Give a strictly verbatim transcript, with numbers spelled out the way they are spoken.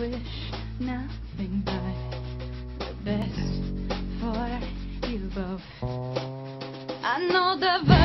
wish nothing but the best for you both. I know the